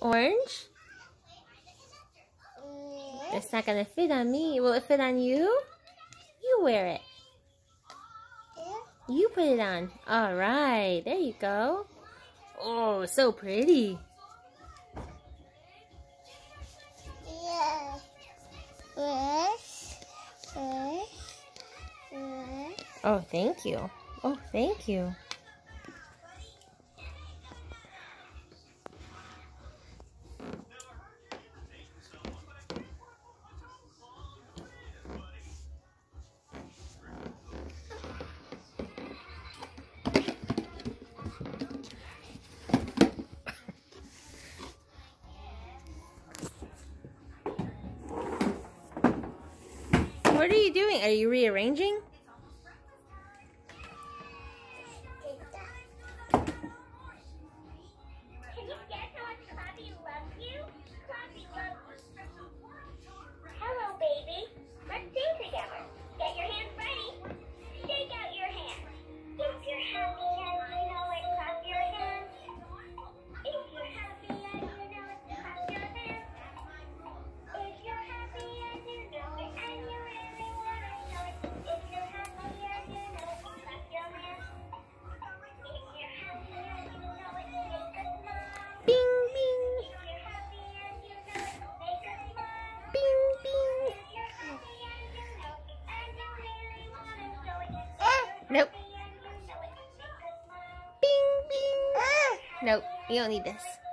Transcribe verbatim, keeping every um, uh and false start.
Orange? It's not gonna fit on me. Will it fit on you? You wear it. You put it on. Alright, there you go. Oh, so pretty. Oh, thank you. Oh, thank you. What are you doing? Are you rearranging? Can you guess how much Poppy loves you? Poppy loves you. Hello, baby. Let's sing together. Get your hands ready. Shake out your hands. If you're happy and you know it, clap your hands. If you're happy and you know it, clap your hands. If you're happy and you know it, and you really want to show it. If you're happy and you know it, clap your hands. If you're happy and you know it, make a smile. Bing, bing. If you're happy and you know it, make a smile. Bing, bing. If you're happy and you know it, and you really want to show it. Nope. Happy and you know it, make a smile. Bing, bing. Nope, you don't need this.